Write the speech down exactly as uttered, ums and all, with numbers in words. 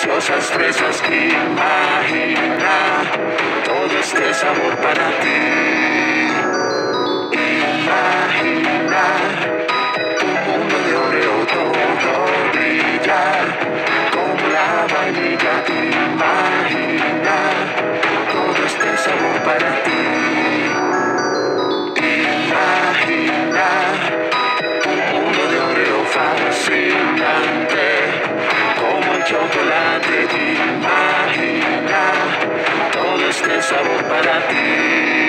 deliciosas fresas. Imagina todo este sabor para ti. Imagina un mundo de Oreo, todo brilla como la vainilla. Imagina todo este sabor para ti. Imagina un mundo de Oreo fascinante como el chocolate. Imagina todo este sabor para ti.